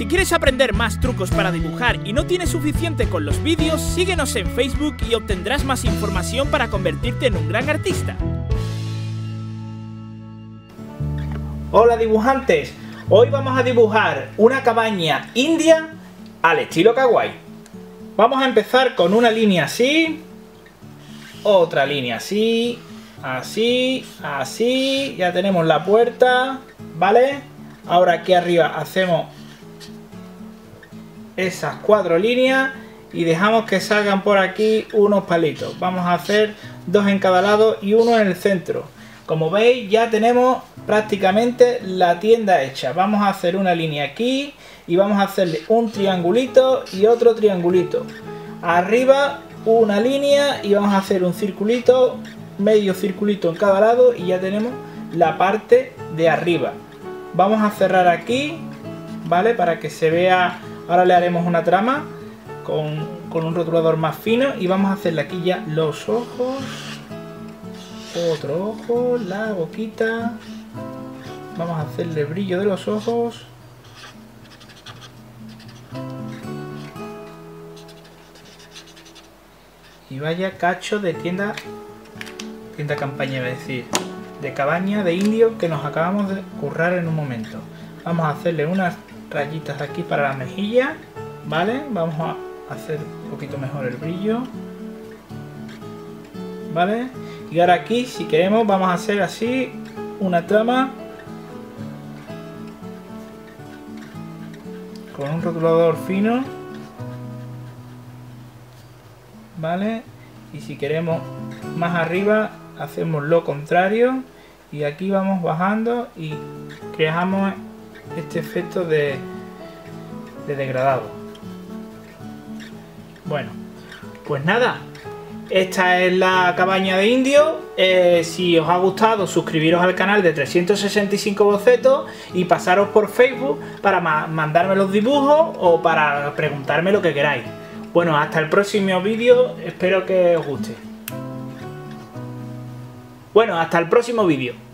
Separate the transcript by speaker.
Speaker 1: Si quieres aprender más trucos para dibujar y no tienes suficiente con los vídeos, síguenos en Facebook y obtendrás más información para convertirte en un gran artista. Hola dibujantes, hoy vamos a dibujar una cabaña india al estilo kawaii. Vamos a empezar con una línea así, otra línea así, así, así, ya tenemos la puerta, ¿vale? Ahora aquí arriba hacemos esas 4 líneas y dejamos que salgan por aquí unos palitos. Vamos a hacer 2 en cada lado y 1 en el centro. Como veis ya tenemos prácticamente la tienda hecha. Vamos a hacer una línea aquí y vamos a hacerle un triangulito y otro triangulito. Arriba una línea y vamos a hacer un circulito, medio circulito en cada lado y ya tenemos la parte de arriba. Vamos a cerrar aquí, ¿vale? Para que se vea. Ahora le haremos una trama con un rotulador más fino y vamos a hacerle aquí ya los ojos, otro ojo, la boquita, vamos a hacerle brillo de los ojos y vaya cacho de tienda campaña, es decir, de cabaña de indio que nos acabamos de currar en un momento. Vamos a hacerle unas rayitas aquí para la mejilla, ¿vale? Vamos a hacer un poquito mejor el brillo, ¿vale? Y ahora aquí, si queremos, vamos a hacer así una trama con un rotulador fino, ¿vale? Y si queremos más arriba, hacemos lo contrario y aquí vamos bajando y creamos este efecto de degradado. Bueno, pues nada, esta es la cabaña de indio. Si os ha gustado, suscribiros al canal de 365 bocetos y pasaros por Facebook para mandarme los dibujos o para preguntarme lo que queráis. Bueno, hasta el próximo vídeo, espero que os guste. Bueno, hasta el próximo vídeo.